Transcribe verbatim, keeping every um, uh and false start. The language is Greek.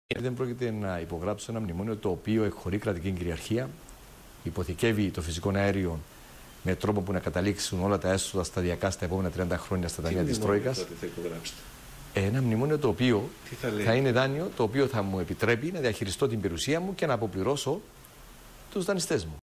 Δεν πρόκειται να υπογράψω ένα μνημόνιο το οποίο εκχωρεί κρατική κυριαρχία, υποθηκεύει το φυσικό αέριο με τρόπο που να καταλήξουν όλα τα έσοδα σταδιακά στα επόμενα τριάντα χρόνια στα ταμεία της Τρόικας. Ένα μνημόνιο το οποίο θα, θα είναι δάνειο, το οποίο θα μου επιτρέπει να διαχειριστώ την περιουσία μου και να αποπληρώσω τους δανειστές μου.